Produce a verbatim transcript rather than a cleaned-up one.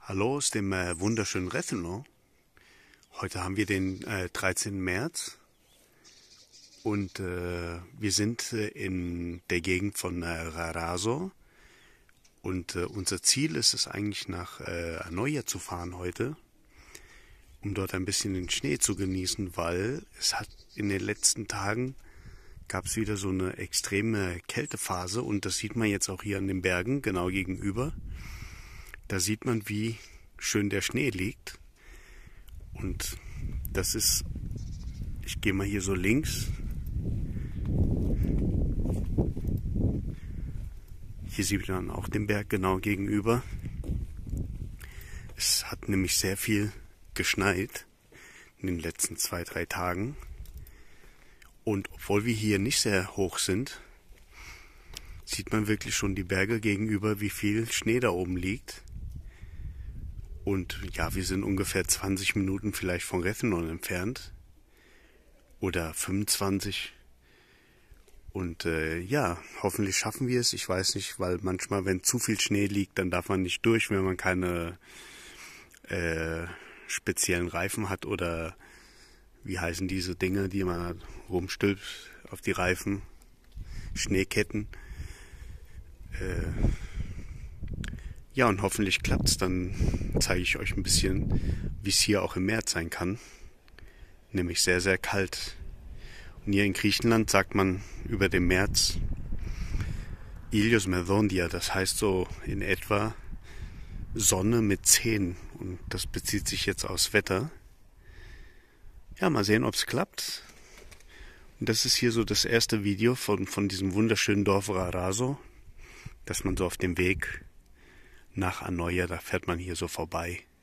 Hallo aus dem äh, wunderschönen Rethymno. Heute haben wir den äh, dreizehnten März und äh, wir sind äh, in der Gegend von äh, Raraso und äh, unser Ziel ist es eigentlich nach äh, Anoia zu fahren heute, um dort ein bisschen den Schnee zu genießen, weil es hat in den letzten Tagen gab es wieder so eine extreme Kältephase und das sieht man jetzt auch hier an den Bergen genau gegenüber. Da sieht man, wie schön der Schnee liegt. Und das ist, ich gehe mal hier so links. Hier sieht man auch den Berg genau gegenüber. Es hat nämlich sehr viel geschneit in den letzten zwei, drei Tagen. Und obwohl wir hier nicht sehr hoch sind, sieht man wirklich schon die Berge gegenüber, wie viel Schnee da oben liegt. Und ja, wir sind ungefähr zwanzig Minuten vielleicht von Rethymno entfernt. Oder fünfundzwanzig. Und äh, ja, hoffentlich schaffen wir es. Ich weiß nicht, weil manchmal, wenn zu viel Schnee liegt, dann darf man nicht durch, wenn man keine äh, speziellen Reifen hat. Oder wie heißen diese Dinge, die man rumstülpt auf die Reifen? Schneeketten. Äh, Ja, und hoffentlich klappt's, dann zeige ich euch ein bisschen, wie es hier auch im März sein kann. Nämlich sehr, sehr kalt. Und hier in Griechenland sagt man über den März Ilios με δόντια, das heißt so in etwa Sonne mit Zehen. Und das bezieht sich jetzt aufs Wetter. Ja, mal sehen, ob es klappt. Und das ist hier so das erste Video von, von diesem wunderschönen Dorf Raraso, dass man so auf dem Weg nach Anoia, da fährt man hier so vorbei.